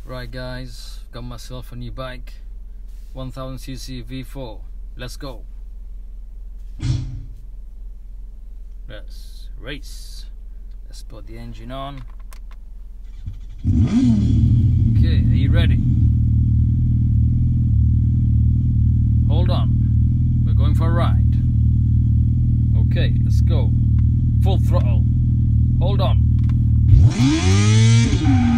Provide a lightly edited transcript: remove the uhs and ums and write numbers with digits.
Right guys, got myself a new bike, 1000cc V4. Let's go. Let's race. Let's put the engine on. Okay, are you ready? Hold on, we're going for a ride. Okay, let's go. Full throttle. Hold on.